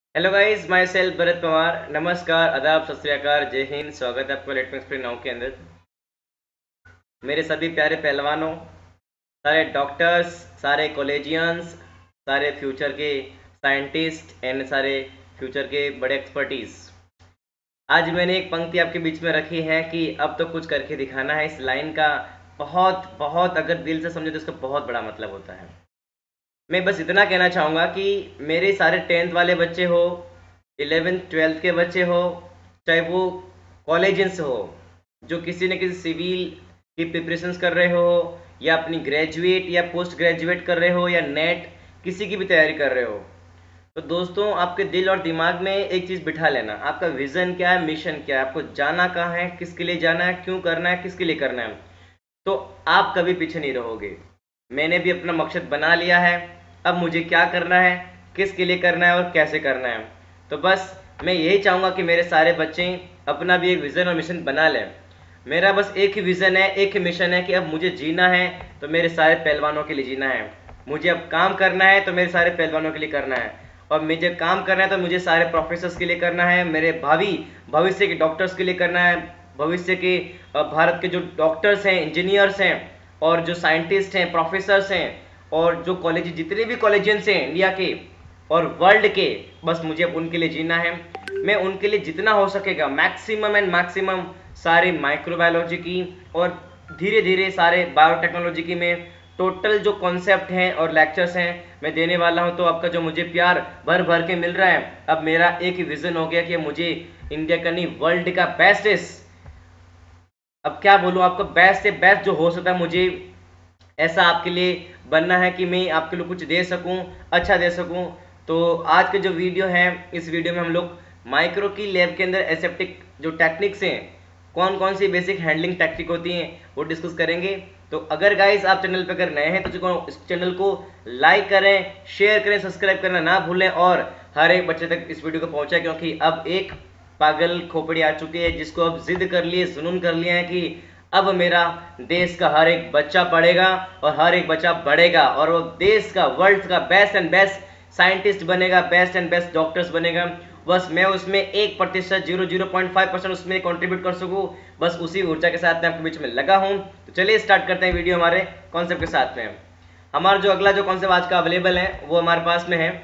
Hello guys, myself Bharat Pawar. नमस्कार, आदाब, सत श्री अकाल, जय हिंद। स्वागत है आपको लेट मी एक्सप्लेन नाउ के अंदर। मेरे सभी प्यारे पहलवानों, सारे डॉक्टर्स, सारे कॉलेजियंस, सारे फ्यूचर के साइंटिस्ट एंड सारे फ्यूचर के बड़े एक्सपर्टीज। आज मैंने एक पंक्ति आपके बीच में रखी है कि अब तो कुछ करके दिखाना है। इस लाइन का बहुत बहुत अगर दिल से समझे तो इसका बहुत बड़ा मतलब होता है। मैं बस इतना कहना चाहूँगा कि मेरे सारे 10th वाले बच्चे हो, 11th 12th के बच्चे हो, चाहे वो कॉलेजेस हो, जो किसी न किसी सिविल की प्रिपरेशंस कर रहे हो, या अपनी ग्रेजुएट या पोस्ट ग्रेजुएट कर रहे हो, या नेट किसी की भी तैयारी कर रहे हो, तो दोस्तों आपके दिल और दिमाग में एक चीज़ बिठा लेना। आपका विज़न क्या है, मिशन क्या है, आपको जाना कहाँ है, किसके लिए जाना है, क्यों करना है, किसके लिए करना है, तो आप कभी पीछे नहीं रहोगे। मैंने भी अपना मकसद बना लिया है। अब मुझे क्या करना है, किसके लिए करना है और कैसे करना है। तो बस मैं यही चाहूँगा कि मेरे सारे बच्चे अपना भी एक विज़न और मिशन बना लें। मेरा बस एक ही विज़न है, एक ही मिशन है कि अब मुझे जीना है तो मेरे सारे पहलवानों के लिए जीना है। मुझे अब काम करना है तो मेरे सारे पहलवानों के लिए करना है। और मुझे काम करना है तो मुझे सारे प्रोफेसर्स के लिए करना है, मेरे भविष्य के डॉक्टर्स के लिए करना है, भविष्य के भारत के जो डॉक्टर्स हैं, इंजीनियर्स हैं, और जो साइंटिस्ट हैं, प्रोफेसर्स हैं, और जो कॉलेज जितने भी कॉलेजियंस हैं इंडिया के और वर्ल्ड के, बस मुझे अब उनके लिए जीना है। मैं उनके लिए जितना हो सकेगा मैक्सिमम एंड मैक्सिमम सारे माइक्रोबायोलॉजी की और धीरे धीरे सारे बायोटेक्नोलॉजी की मैं टोटल जो कॉन्सेप्ट हैं और लेक्चर्स हैं मैं देने वाला हूं। तो आपका जो मुझे प्यार भर भर के मिल रहा है, अब मेरा एक ही विजन हो गया कि मुझे इंडिया का नहीं वर्ल्ड का बेस्टेस्ट, अब क्या बोलूं, आपका बेस्ट से बेस्ट जो हो सकता है, मुझे ऐसा आपके लिए बनना है कि मैं आपके लिए कुछ दे सकूं, अच्छा दे सकूं। तो आज के जो वीडियो है, इस वीडियो में हम लोग माइक्रो की लैब के अंदर एसेप्टिक जो टेक्निक्स हैं, कौन कौन सी बेसिक हैंडलिंग टेक्निक होती हैं, वो डिस्कस करेंगे। तो अगर गाइस आप चैनल पर अगर नए हैं तो इस चैनल को लाइक करें, शेयर करें, सब्सक्राइब करना ना भूलें और हर एक बच्चे तक इस वीडियो को पहुंचाएं, क्योंकि अब एक पागल खोपड़ी आ चुकी है जिसको अब जिद कर लिए, जुनून कर लिया है कि अब मेरा देश का हर एक बच्चा पढ़ेगा और हर एक बच्चा बढ़ेगा और वो देश का, वर्ल्ड का बेस्ट एंड बेस्ट साइंटिस्ट बनेगा, बेस्ट एंड बेस्ट डॉक्टर्स बनेगा। बस मैं उसमें 1%, 0.5% उसमें कंट्रीब्यूट कर सकूं, बस उसी ऊर्जा के साथ मैं आपके बीच में लगा हूं। तो चलिए स्टार्ट करते हैं वीडियो हमारे कॉन्सेप्ट के साथ में। हमारा जो अगला जो कॉन्सेप्ट आज का अवेलेबल है वो हमारे पास में है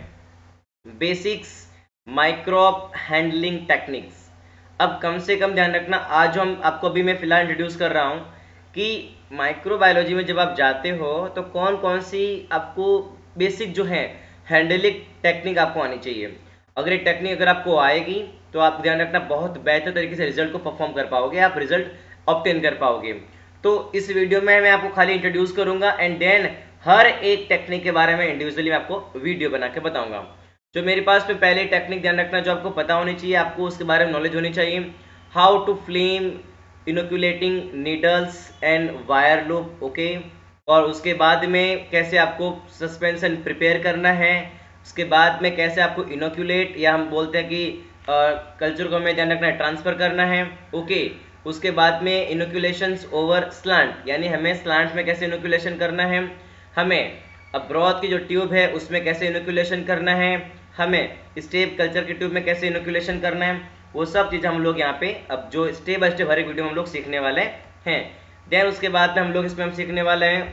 बेसिक्स माइक्रोब हैंडलिंग टेक्निक्स। अब कम से कम ध्यान रखना, आज जो हम आपको अभी मैं फिलहाल इंट्रोड्यूस कर रहा हूँ कि माइक्रोबायोलॉजी में जब आप जाते हो तो कौन कौन सी आपको बेसिक जो है हैंडलिंग टेक्निक आपको आनी चाहिए। अगर ये टेक्निक अगर आपको आएगी तो आप ध्यान रखना बहुत बेहतर तरीके से रिजल्ट को परफॉर्म कर पाओगे, आप रिजल्ट ऑब्टेन कर पाओगे। तो इस वीडियो में मैं आपको खाली इंट्रोड्यूस करूंगा एंड देन हर एक टेक्निक के बारे में इंडिविजुअली मैं आपको वीडियो बना के बताऊंगा। जो मेरे पास में पहले टेक्निक ध्यान रखना जो आपको पता होनी चाहिए, आपको उसके बारे में नॉलेज होनी चाहिए। How to flame inoculating needles and wire loop, okay. और उसके बाद में कैसे आपको सस्पेंशन प्रिपेयर करना है, उसके बाद में कैसे आपको इनोक्यूलेट या हम बोलते हैं कि कल्चर को हमें ध्यान रखना है ट्रांसफर करना है, ओके। उसके बाद में इनोक्यूलेशंस ओवर स्लांट, यानी हमें स्लांट में कैसे इनोक्यूलेशन करना है, हमें अब ब्रॉथ की जो ट्यूब है उसमें कैसे इनोक्यूलेशन करना है, हमें स्टेप कल्चर की ट्यूब में कैसे इनोक्यूलेशन करना है, वो सब चीज़ हम लोग यहाँ पे अब जो स्टेप बाय स्टेप हर एक वीडियो में हम लोग सीखने वाले हैं। देन उसके बाद में हम लोग इसमें हम सीखने वाले हैं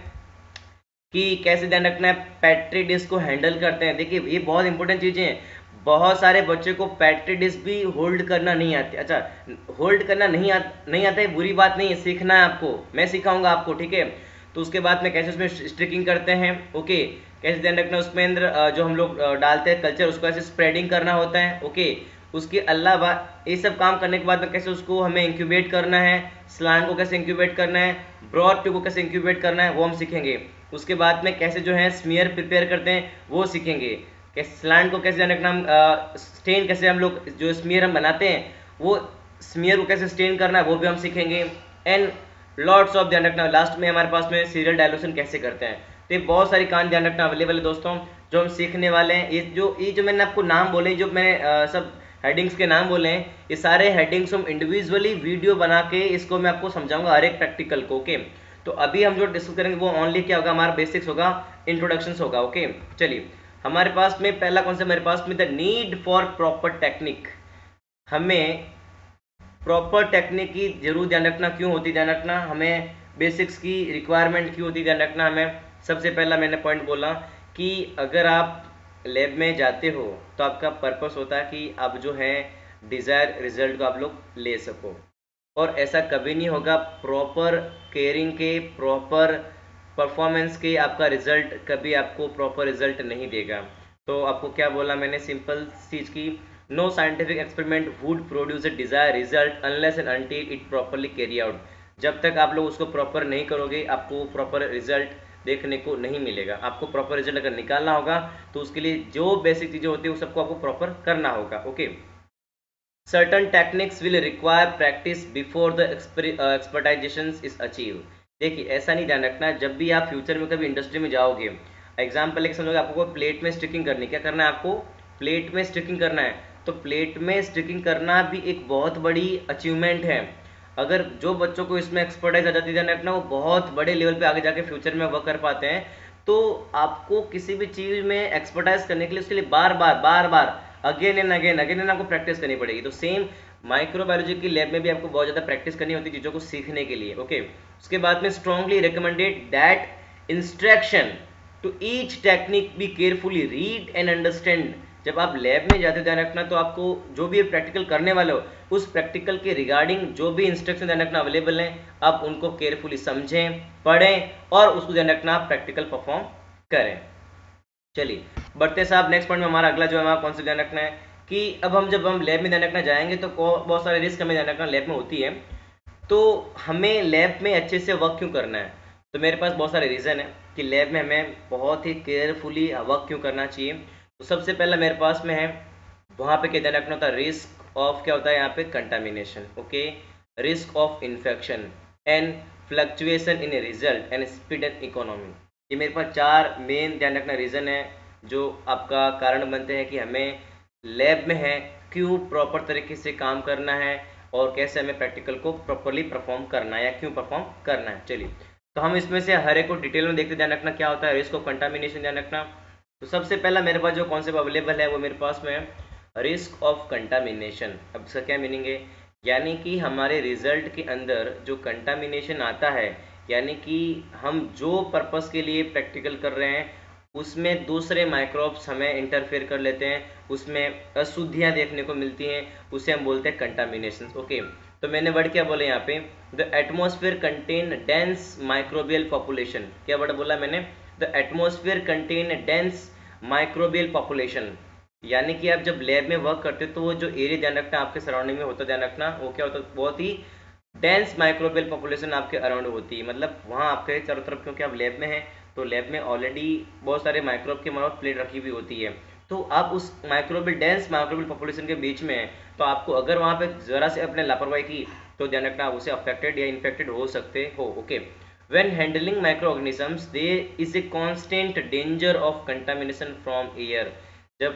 कि कैसे ध्यान रखना है पेट्री डिस्क को हैंडल करते हैं। देखिए ये बहुत इंपॉर्टेंट चीज़ें हैं। बहुत सारे बच्चे को पेट्री डिस्क भी होल्ड करना नहीं आती। अच्छा, होल्ड करना नहीं आता है बुरी बात नहीं है, सीखना है आपको, मैं सिखाऊंगा आपको, ठीक है। तो उसके बाद में कैसे उसमें स्ट्रिकिंग करते हैं, ओके। कैसे ध्यान रखना उसमें अंदर जो हम लोग डालते हैं कल्चर उसको ऐसे स्प्रेडिंग करना होता है, ओके। उसके अलावा ये सब काम करने के बाद में कैसे उसको हमें इंक्यूबेट करना है, स्लान को कैसे इंक्यूबेट करना है, ब्रॉड ट्यूब को कैसे इंक्यूबेट करना है, वो हम सीखेंगे। उसके बाद में कैसे जो है स्मीयर प्रिपेयर करते हैं वो सीखेंगे। स्लान को कैसे ध्यान रखना, हम स्टेन कैसे हम लोग जो स्मीयर हम बनाते हैं वो स्मीयर को कैसे स्टेन करना है वो भी हम सीखेंगे। एंड लॉट्स ऑफ ध्यान रखना लास्ट में हमारे पास में सीरियल डायलूशन कैसे करते हैं। तो ये बहुत सारी कान ध्यान रखना अवेलेबल है दोस्तों जो हम सीखने वाले हैं। ये जो मैंने आपको नाम बोले, जो मैंने सब हेडिंग्स के नाम बोले हैं, ये सारे हेडिंग्स हम इंडिविजुअली वीडियो बना के इसको मैं आपको समझाऊंगा हर एक प्रैक्टिकल को, ओके। तो अभी हम जो डिस्कस करेंगे वो ओनली क्या होगा, हमारा बेसिक्स होगा, इंट्रोडक्शन होगा, ओके। चलिए हमारे पास में पहला कौन सा, मेरे पास में the need for proper technique. हमें प्रॉपर टेक्निक की जरूर ध्यान रखना, क्यों होती ध्यान रखना, हमें बेसिक्स की रिक्वायरमेंट क्यों होती ध्यान रखना। हमें सबसे पहला मैंने पॉइंट बोला कि अगर आप लैब में जाते हो तो आपका पर्पस होता है कि आप जो है डिज़ायर रिजल्ट को आप लोग ले सको, और ऐसा कभी नहीं होगा प्रॉपर केयरिंग के, प्रॉपर परफॉर्मेंस के आपका रिजल्ट कभी आपको प्रॉपर रिजल्ट नहीं देगा। तो आपको क्या बोला मैंने, सिंपल चीज़ की, no scientific experiment would produce a desire result unless and until it properly carry out. जब तक आप लोग उसको प्रॉपर नहीं करोगे आपको प्रॉपर रिजल्ट देखने को नहीं मिलेगा। आपको प्रॉपर रिजल्ट अगर निकालना होगा तो उसके लिए जो बेसिक चीज़ें होती है वो सबको आपको प्रॉपर करना होगा। Okay, certain techniques will require practice before the expertization is achieved। देखिए ऐसा नहीं ध्यान रखना, जब भी आप फ्यूचर में कभी इंडस्ट्री में जाओगे, एग्जाम्पल एक समझोगे आपको कोई प्लेट में स्टिकिंग करनी, क्या करना है आपको, प्लेट में स्टिकिंग करना है, तो प्लेट में स्टिकिंग करना भी एक बहुत बड़ी अचीवमेंट है। अगर जो बच्चों को इसमें एक्सपर्टाइज आ जाती है ध्यान रखना, वो बहुत बड़े लेवल पे आगे जाके फ्यूचर में वर्क कर पाते हैं। तो आपको किसी भी चीज़ में एक्सपर्टाइज करने के लिए उसके लिए बार बार अगेन एंड अगेन आपको प्रैक्टिस करनी पड़ेगी। तो सेम माइक्रोबायोलॉजी की लैब में भी आपको बहुत ज़्यादा प्रैक्टिस करनी होती है चीज़ों को सीखने के लिए। ओके, उसके बाद में strongly recommended that instruction to each technique be carefully read and understand. जब आप लैब में जाते ध्यान रखना तो आपको जो भी प्रैक्टिकल करने वाले हो उस प्रैक्टिकल के रिगार्डिंग जो भी इंस्ट्रक्शन ध्यान रखना अवेलेबल हैं, आप उनको केयरफुली समझें, पढ़ें और उसको ध्यान रखना प्रैक्टिकल परफॉर्म करें। चलिए बढ़ते साहब नेक्स्ट पॉइंट में। हमारा अगला जो है हमारा कौन सा ध्यान रखना है कि अब जब हम लैब में ध्यान रखना जाएंगे तो बहुत सारे रिस्क हमें ध्यान रखना लैब में होती है। तो हमें लैब में अच्छे से वर्क क्यों करना है, तो मेरे पास बहुत सारे रीज़न है कि लैब में हमें बहुत ही केयरफुली वर्क क्यों करना चाहिए। तो सबसे पहला मेरे पास में है, वहाँ पे क्या ध्यान रखना होता है, रिस्क ऑफ क्या होता है यहाँ पे, contamination. Okay, risk of infection and fluctuation in a result and speed and economy. ये मेरे पास चार मेन ध्यान रखना रीज़न है जो आपका कारण बनते हैं कि हमें लैब में है क्यों प्रॉपर तरीके से काम करना है और कैसे हमें प्रैक्टिकल को प्रॉपरली परफॉर्म करना है या क्यों परफॉर्म करना है। चलिए तो हम इसमें से हर एक को डिटेल में देखते ध्यान रखना क्या होता है रिस्क ऑफ कंटामिनेशन ध्यान रखना। तो सबसे पहला मेरे पास जो कॉन्सेप्ट अवेलेबल है वो मेरे पास में है रिस्क ऑफ कंटामिनेशन। अब इसका क्या मीनिंग है, यानी कि हमारे रिजल्ट के अंदर जो कंटामिनेशन आता है, यानी कि हम जो पर्पस के लिए प्रैक्टिकल कर रहे हैं उसमें दूसरे माइक्रोब्स हमें इंटरफेयर कर लेते हैं, उसमें अशुद्धियाँ देखने को मिलती हैं, उसे हम बोलते हैं कंटामिनेशन। ओके, तो मैंने वर्ड क्या बोले यहाँ पे, the atmosphere contain dense microbial population. क्या वर्ड बोला मैंने, the atmosphere contain dense microbial population. यानी कि आप जब लैब में वर्क करते हो तो वो जो एरिया ध्यान रखना आपके सराउंडिंग में होता ध्यान रखना, वो क्या होता है, बहुत ही डेंस माइक्रोबियल पॉपुलेशन आपके अराउंड होती है। मतलब वहाँ आपके चारों तरफ, क्योंकि आप लैब में हैं तो लैब में ऑलरेडी बहुत सारे माइक्रोब की माउथ प्लेट रखी हुई होती है, तो आप उस माइक्रोबियल डेंस माइक्रोबियल पॉपुलेशन के बीच में हैं, तो आपको अगर वहाँ पे ज़रा से अपने लापरवाही की तो ध्यान रखना आप उसे अफेक्टेड या इन्फेक्टेड हो सकते हो। Okay, when handling microorganisms there is a constant danger of contamination from air। जब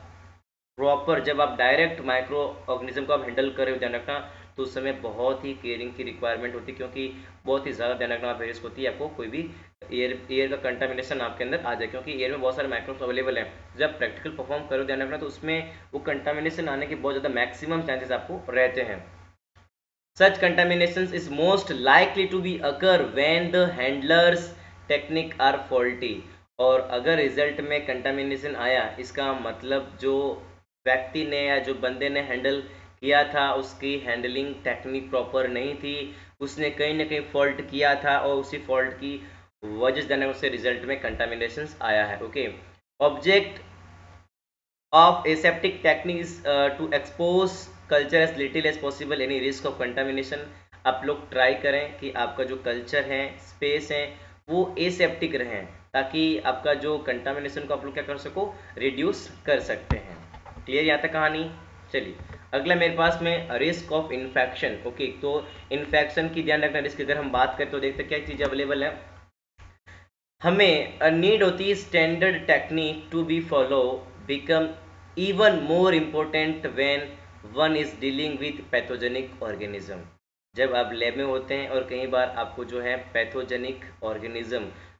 आप डायरेक्ट माइक्रो ऑर्गेनिज्म को आप हैंडल कर रहे हो ध्यान रखना, तो उस समय बहुत ही केयरिंग की रिक्वायरमेंट होती है, क्योंकि बहुत ही ज़्यादा ध्यान रखना रिस्क होती है आपको कोई भी एयर का कंटामिनेशन आपके अंदर आ जाए, क्योंकि एयर में बहुत सारे माइक्रोब्स अवेलेबल हैं। जब प्रैक्टिकल परफॉर्म करो ध्यान रखना तो उसमें वो कंटामिनेशन आने के बहुत ज़्यादा मैक्सिमम चांसेस आपको रहते हैं। Such contaminations is most likely to be occur when the handlers technique are faulty। और अगर रिजल्ट में कंटामिनेशन आया इसका मतलब जो व्यक्ति ने या जो बंदे ने हैंडल किया था उसकी हैंडलिंग टेक्निक प्रॉपर नहीं थी, उसने कहीं ना कहीं फॉल्ट किया था और उसी फॉल्ट की वजह से उससे रिजल्ट में कंटामिनेशन आया है। Okay, object of aseptic techniques to expose culture as little as possible any risk of contamination। आप लोग ट्राई करें कि आपका जो कल्चर है, स्पेस है, वो एसेप्टिक रहें ताकि आपका जो कंटामिनेशन को आप लोग क्या कर सको, रिड्यूस कर सकते हैं। क्लियर यहाँ तक कहानी। चलिए अगला मेरे पास में रिस्क ऑफ इन्फेक्शन। ओके, तो इन्फेक्शन की ध्यान रखना रिस्क अगर हम बात करें तो देखते क्या चीज़ अवेलेबल है, हमें नीड होती है standard technique to be follow become even more important when one is dealing with pathogenic organism। जब आप लैब में होते हैं और कई बार आपको जो है पैथोजेनिक ऑर्गेनिज्म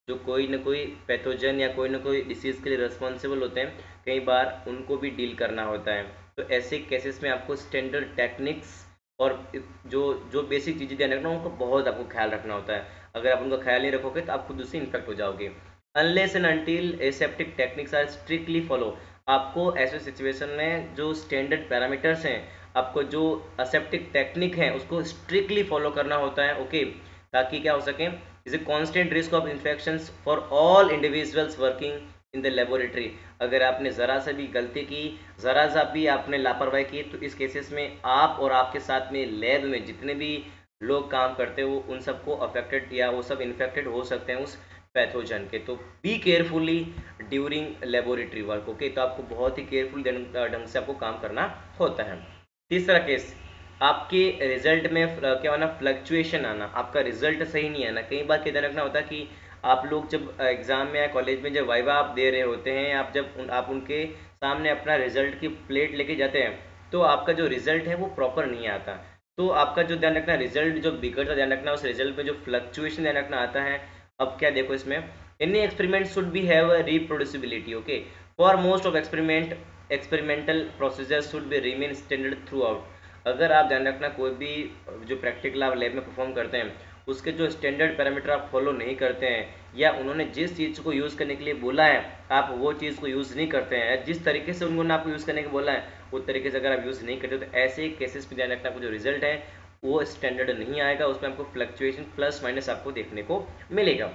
जो कोई ना कोई पैथोजन या कोई ना कोई डिसीज़ के लिए रिस्पॉन्सिबल होते हैं, कई बार उनको भी डील करना होता है। तो ऐसे केसेस में आपको स्टैंडर्ड टेक्निक्स और जो जो बेसिक चीज़ें ध्यान रखना, उनको बहुत आपको ख्याल रखना होता है। अगर आप उनका ख्याल नहीं रखोगे तो आप खुद उससे इन्फेक्ट हो जाओगे। Unless and until aseptic techniques are strictly follow, आपको ऐसे सिचुएशन में जो स्टैंडर्ड पैरामीटर्स हैं, आपको जो असेप्टिक टेक्निक है उसको स्ट्रिक्टली फॉलो करना होता है, ओके, ताकि क्या हो सके, is a constant risk of infections for all individuals working in the laboratory. अगर आपने ज़रा सा भी गलती की, ज़रा सा भी आपने लापरवाही की, तो इस केसेस में आप और आपके साथ में लैब में जितने भी लोग काम करते हैं वो उन सबको अफेक्टेड या वो सब इन्फेक्टेड हो सकते हैं उस पैथोजन के। तो be carefully during laboratory work, okay. तो आपको बहुत ही केयरफुल ढंग से आपको काम करना होता है। तीसरा केस, आपके रिजल्ट में क्या होना, फ्लक्चुएशन आना, आपका रिजल्ट सही नहीं आना। कई बार क्या ध्यान रखना होता है कि आप लोग जब एग्जाम में या कॉलेज में जब वाइवा आप दे रहे होते हैं, आप जब आप उनके सामने अपना रिजल्ट की प्लेट लेके जाते हैं, तो आपका जो रिजल्ट है वो प्रॉपर नहीं आता। तो आपका जो ध्यान रखना, रिजल्ट जो बिगड़ता ध्यान रखना, उस रिजल्ट में जो फ्लक्चुएशन ध्यान रखना आता है। अब क्या देखो इसमें, any experiment should be have reproducibility, okay. For most of experimental procedure should be remain standard throughout. अगर आप ध्यान रखना कोई भी जो प्रैक्टिकल आप लैब में परफॉर्म करते हैं, उसके जो स्टैंडर्ड पैरामीटर आप फॉलो नहीं करते हैं, या उन्होंने जिस चीज़ को यूज़ करने के लिए बोला है आप वो चीज़ को यूज़ नहीं करते हैं, जिस तरीके से उन्होंने आपको यूज़ करने को बोला है उस तरीके से अगर आप यूज़ नहीं करते, तो ऐसे केसेस पे ध्यान रखना, आपको जो रिजल्ट है वो स्टैंडर्ड नहीं आएगा, उसमें आपको फ्लक्चुएशन प्लस माइनस आपको देखने को मिलेगा,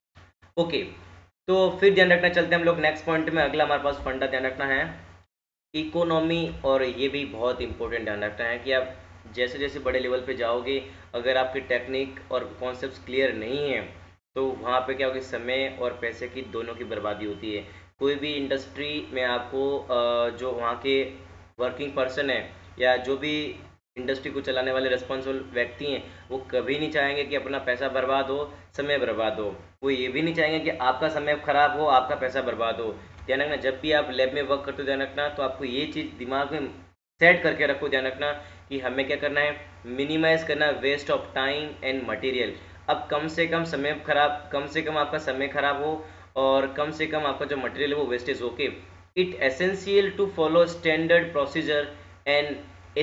ओके। तो फिर ध्यान रखना, चलते हैं हम लोग नेक्स्ट पॉइंट में। अगला हमारे पास फंडा ध्यान रखना है इकोनॉमी, और ये भी बहुत इंपॉर्टेंट ध्यान रखना है कि आप जैसे जैसे बड़े लेवल पे जाओगे, अगर आपकी टेक्निक और कॉन्सेप्ट्स क्लियर नहीं है तो वहाँ पे क्या होगी, समय और पैसे की दोनों की बर्बादी होती है। कोई भी इंडस्ट्री में आपको जो वहाँ के वर्किंग पर्सन है या जो भी इंडस्ट्री को चलाने वाले रिस्पॉन्सिबल व्यक्ति हैं, वो कभी नहीं चाहेंगे कि अपना पैसा बर्बाद हो, समय बर्बाद हो। वो ये भी नहीं चाहेंगे कि आपका समय खराब हो, आपका पैसा बर्बाद हो। ध्यान रखना, जब भी आप लैब में वर्क करते हो ध्यान रखना, तो आपको ये चीज़ दिमाग में सेट करके रखो ध्यान रखना कि हमें क्या करना है, मिनिमाइज करना waste of time and material. अब कम से कम समय खराब, कम से कम आपका समय खराब हो और कम से कम आपका जो मटेरियल है वो वेस्टेज हो के। It essential to follow standard procedure and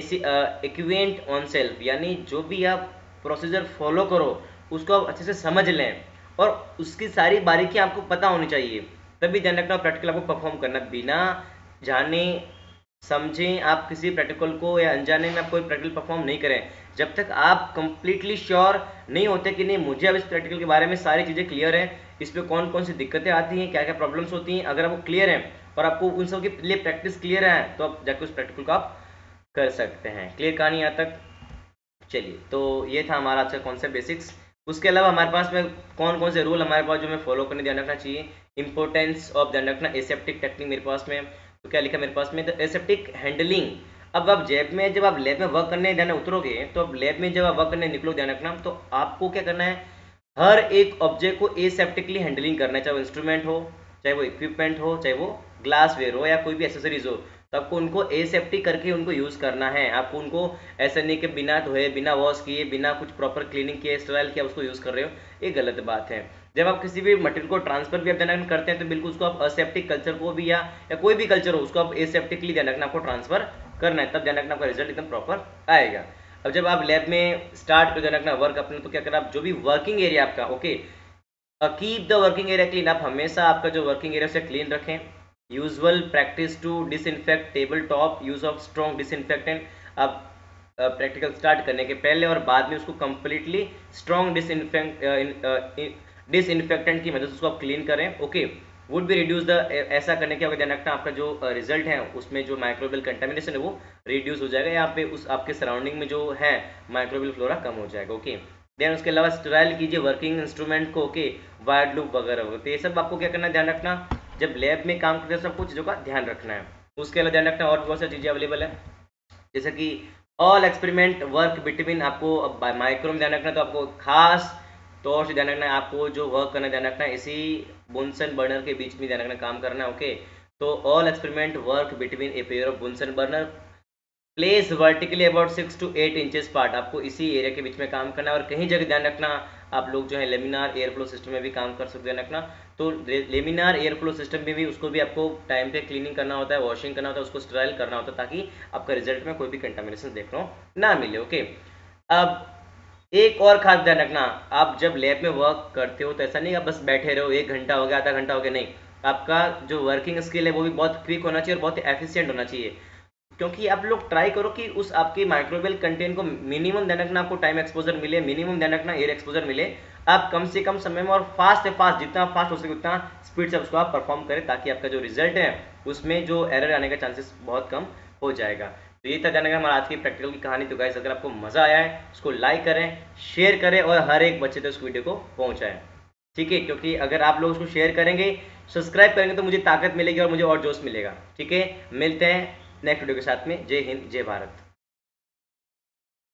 equivalent on self, यानी जो भी आप प्रोसीजर फॉलो करो उसको आप अच्छे से समझ लें और उसकी सारी बारीकियाँ आपको पता होनी चाहिए, तभी ध्यान रखना प्रैक्टिकल आपको परफॉर्म करना। बिना जाने समझें आप किसी प्रैक्टिकल को या अनजाने में आप कोई प्रैक्टिकल परफॉर्म नहीं करें, जब तक आप कंप्लीटली श्योर नहीं होते कि नहीं मुझे अब इस प्रैक्टिकल के बारे में सारी चीज़ें क्लियर है, इस पर कौन कौन सी दिक्कतें आती हैं, क्या क्या प्रॉब्लम्स होती हैं, अगर आपको क्लियर है और आपको उन सब के लिए प्रैक्टिस क्लियर है, तो आप जाकर उस प्रैक्टिकल को आप कर सकते हैं। क्लियर कहानी यहाँ तक? चलिए, तो ये था हमारा आज का कॉन्सेप्ट बेसिक्स। उसके अलावा हमारे पास में कौन कौन से रूल हमारे पास जो हमें फॉलो करने ध्यान रखना चाहिए। इंपॉर्टेंस ऑफ ध्यान रखना एसेप्टिक टेक्निक मेरे पास में, तो क्या लिखा मेरे पास में, द एसेप्टिक हैंडलिंग। अब आप जब आप लैब में वर्क करने ध्यान उतरोगे, तो अब लैब में जब आप वर्क करने निकलो ध्यान रखना, तो आपको क्या करना है, हर एक ऑब्जेक्ट को एसेप्टिकली हैंडलिंग करना है, चाहे वो इंस्ट्रूमेंट हो, चाहे वो इक्विपमेंट हो, चाहे वो ग्लासवेयर हो या कोई भी एसेसरीज हो, तो आपको उनको एसेप्टिक करके उनको यूज़ करना है। आपको उनको ऐसा नहीं कि बिना धोए, बिना वॉश किए, बिना कुछ प्रॉपर क्लीनिंग किए, स्टेराइल किया उसको यूज़ कर रहे हो, ये गलत बात है। जब आप किसी भी मटेरियल को ट्रांसफर भी आप ध्यान करते हैं, तो बिल्कुल उसको आप असेप्टिक कल्चर को भी या कोई भी कल्चर हो उसको आप एसेप्टिकली ध्यान रखना, आपको ट्रांसफर करना है, तब ध्यान रखना आपका रिजल्ट एकदम प्रॉपर आएगा। अब जब आप लैब में स्टार्ट कर ध्यान रखना वर्क अपने, तो क्या करना, आप जो भी वर्किंग एरिया आपका, okay, keep the working area clean. आप हमेशा आपका जो वर्किंग एरिया से क्लीन रखें। Usual practice to disinfect table top, use of strong disinfectant. आप प्रैक्टिकल स्टार्ट करने के पहले और बाद में उसको कंप्लीटली स्ट्रॉन्ग डिसइंफेक्टेंट की मदद से उसको आप क्लीन करें, okay. Would be reduce the, ऐसा करने के ध्यान रखना आपका जो रिजल्ट है उसमें जो माइक्रोबियल कंटेमिनेशन है वो रिड्यूस हो जाएगा, यहाँ पे उस आपके सराउंडिंग में जो है माइक्रोबियल फ्लोरा कम हो जाएगा, ओके। देन उसके अलावा स्टेराइल कीजिए वर्किंग इंस्ट्रूमेंट को, ओके, वाइड लूप वगैरह वगैरह। तो ये सब आपको क्या करना है, ध्यान रखना, जब लैब में काम करते हैं सब कुछ चीज़ों का ध्यान रखना है। उसके अलावा ध्यान रखना और बहुत सारी चीज़ें अवेलेबल है, जैसे कि ऑल एक्सपेरिमेंट वर्क बिटवीन, आपको माइक्रो में ध्यान रखना, तो आपको खास तौर से ध्यान रखना है, आपको जो वर्क करना ध्यान रखना है इसी बुनसन बर्नर के बीच में ध्यान रखना काम करना है, ओके। तो all experiment work between a pair of Bunsen burner place vertically about 6 to 8 inches part, आपको इसी एरिया के बीच में काम करना है। और कहीं जगह ध्यान रखना आप लोग जो है लेमिनार एयर फ्लो सिस्टम में भी काम कर सकते हैं रखना। तो लेमिनार एयर फ्लो सिस्टम में भी उसको भी आपको टाइम पे क्लीनिंग करना होता है, वॉशिंग करना होता है, उसको स्टराइल करना होता है, ताकि आपका रिजल्ट में कोई भी कंटामिनेशन देखने को ना मिले। ओके, अब एक और खास ध्यान रखना, आप जब लैब में वर्क करते हो तो ऐसा नहीं आप बस बैठे रहो, 1 घंटा हो गया, आधा घंटा हो गया, नहीं, आपका जो वर्किंग स्किल है वो भी बहुत क्विक होना चाहिए और बहुत एफिशिएंट होना चाहिए। क्योंकि आप लोग ट्राई करो कि उस आपके माइक्रोबियल कंटेंट को मिनिमम ध्यान रखना, आपको टाइम एक्सपोजर मिले, मिनिमम ध्यान रखना एयर एक्सपोजर मिले, आप कम से कम समय में और फास्ट से फास्ट, जितना फास्ट हो सके उतना स्पीड से उसको आप परफॉर्म करें, ताकि आपका जो रिजल्ट है उसमें जो एरर आने का चांसेस बहुत कम हो जाएगा। तो ये था जानने का हमारा आज की प्रैक्टिकल की कहानी। तो गाइस, अगर आपको मजा आया है उसको लाइक करें, शेयर करें और हर एक बच्चे तक उस वीडियो को पहुंचाएं, ठीक है? क्योंकि अगर आप लोग उसको शेयर करेंगे, सब्सक्राइब करेंगे, तो मुझे ताकत मिलेगी और मुझे और जोश मिलेगा। ठीक है, मिलते हैं नेक्स्ट वीडियो के साथ में। जय हिंद, जय भारत।